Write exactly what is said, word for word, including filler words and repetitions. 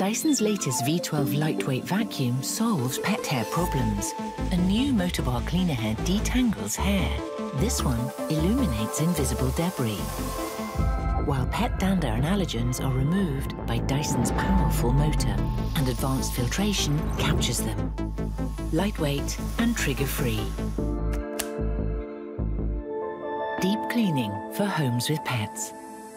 Dyson's latest V twelve lightweight vacuum solves pet hair problems. A new motorbar cleaner head detangles hair. This one illuminates invisible debris, while pet dander and allergens are removed by Dyson's powerful motor, and advanced filtration captures them. Lightweight and trigger-free. Deep cleaning for homes with pets.